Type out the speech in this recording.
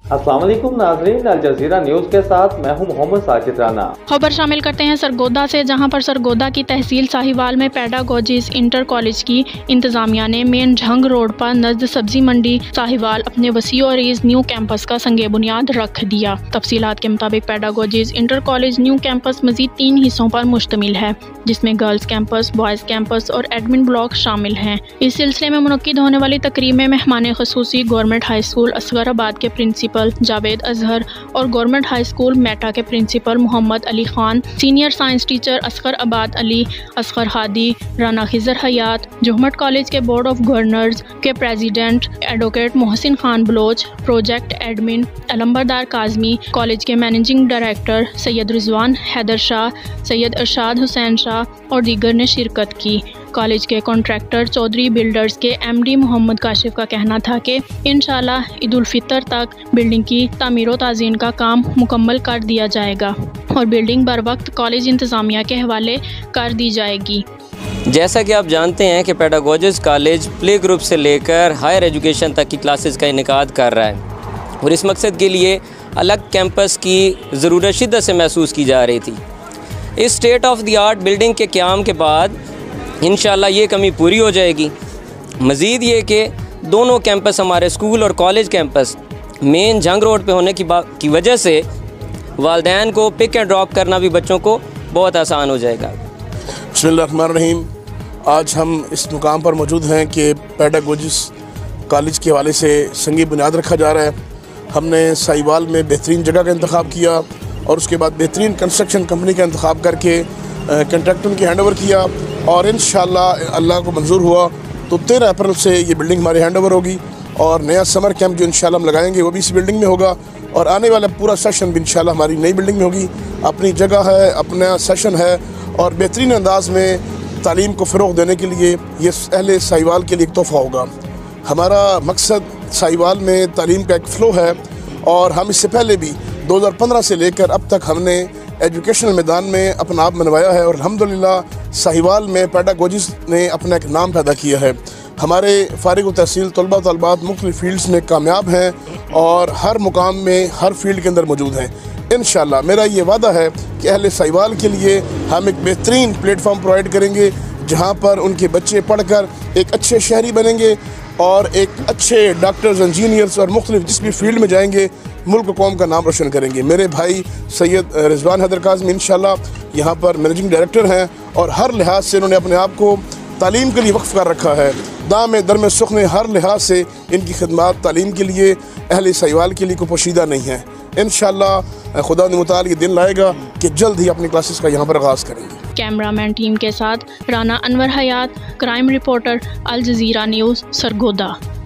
अस्सलाम वालेकुम नाज़रीन, अल जज़ीरा न्यूज़ के साथ मैं हूं मोहम्मद साजिद राना। खबर शामिल करते हैं सरगोदा से, जहां पर सरगोदा की तहसील साहिवाल में पेडागोजिस इंटर कॉलेज की इंतजामिया ने मेन झंग रोड पर नज़द सब्जी मंडी साहिवाल अपने वसी और अरीज न्यू कैंपस का संगे बुनियाद रख दिया। तफसीलात के मुताबिक Pedagogies inter college new campus मजीद 3 हिस्सों पर मुश्तमिल है, जिसमें गर्ल्स कैंपस, बॉयज़ कैंपस और एडमिन ब्लॉक शामिल हैं। इस सिलसिले में मुनक्किद होने वाली तकरीब में मेहमान खसूसी गवर्नमेंट हाई स्कूल असगराबाद के प्रिंसिपल जावेद अजहर और गवर्नमेंट हाई स्कूल मेटा के principal Mohammad Ali Khan, senior science teacher Asghar Abad Ali, Asghar Hadi, Rana Khizar Hayat, जोहमट कॉलेज के बोर्ड ऑफ गवर्नर्स के president advocate Mohsin Khan Baloch, project admin Alambardar Kazmi, college के मैनेजिंग डायरेक्टर सैयद रिजवान हैदर शाह, सैयद अरशाद हुसैन शाह और दीगर ने शिरकत की। कॉलेज के कॉन्ट्रैक्टर चौधरी बिल्डर्स के MD मोहम्मद काशिफ का कहना था कि इंशाल्लाह ईद उल फितर तक बिल्डिंग की तामीर व ताज़ीन का काम मुकम्मल कर दिया जाएगा और बिल्डिंग बर वक्त कॉलेज इंतज़ामिया के हवाले कर दी जाएगी। जैसा कि आप जानते हैं कि पेडागोजिस कॉलेज प्ले ग्रुप से लेकर हायर एजुकेशन तक की क्लासेस का इनेकाद कर रहा है और इस मकसद के लिए अलग कैंपस की ज़रूरत शिद्दत से महसूस की जा रही थी। इस state of the art building के क़याम के बाद इंशाल्लाह ये कमी पूरी हो जाएगी। मज़ीद ये कि दोनों कैंपस हमारे स्कूल और college campus main Jhang road पे होने की वजह से वालिदैन को पिक एंड ड्रॉप करना भी बच्चों को बहुत आसान हो जाएगा। बिस्मिल्लाहिर्रहमानिर्रहीम। आज हम इस मुकाम पर मौजूद हैं कि पेडागोजिस कॉलेज के हवाले से संगी बुनियाद रखा जा रहा है। हमने साहिवाल में बेहतरीन जगह का इंतखाब किया और उसके बाद बेहतरीन कंस्ट्रक्शन कंपनी का इंतखाब करके कंट्रैक्टर की हैंड ओवर किया और इंशाअल्लाह अल्लाह को मंजूर हुआ तो 13 अप्रैल से ये बिल्डिंग हमारी हैंड ओवर होगी और नया समर कैंप जो इंशाअल्लाह हम लगाएंगे वो भी इस बिल्डिंग में होगा और आने वाला पूरा सेशन भी इंशाअल्लाह हमारी नई बिल्डिंग में होगी। अपनी जगह है, अपना सेशन है और बेहतरीन अंदाज में तालीम को फ़रोग़ देने के लिए ये अहले साहिवाल के लिए एक तोहफ़ा होगा। हमारा मकसद साहिवाल में तालीम का एक फ़्लो है और हम इससे पहले भी 2015 से लेकर अब तक हमने एजुकेशनल मैदान में अपना आप मनवाया है और अल्हम्दुलिल्लाह साहिवाल में पेडागोजिस ने अपना एक नाम पैदा किया है। हमारे फारिग तहसील तलबा तलबात मुख्तलिफ़ फील्ड्स में कामयाब हैं और हर मुकाम में हर फील्ड के अंदर मौजूद हैं। इंशाअल्लाह मेरा ये वादा है कि अहले साहिवाल के लिए हम एक बेहतरीन प्लेटफॉर्म प्रोवाइड करेंगे जहाँ पर उनके बच्चे पढ़कर एक अच्छे शहरी बनेंगे और एक अच्छे डॉक्टर्स, इंजीनियर्स और मुख्तलिफ जिस भी फील्ड में जाएंगे मुल्क कौम का नाम रोशन करेंगे। मेरे भाई सैयद रिजवान हैदर काज़मी इंशाअल्लाह यहाँ पर मैनेजिंग डायरेक्टर हैं और हर लिहाज से उन्होंने अपने आप को तालीम के लिए वक्फ कर रखा है। दाम दरम सुख ने हर लिहाज से इनकी खिदमत तालीम के लिए अहले साहिवाल के लिए कोई पोशीदा नहीं है। इंशाअल्लाह खुदा ने मुताल ये दिन लाएगा कि जल्द ही अपनी क्लासेस का यहाँ पर आगाज़ करेंगे। कैमरामैन टीम के साथ Rana Anwar Hayat, crime reporter, Al Jazeera news, Sargodha.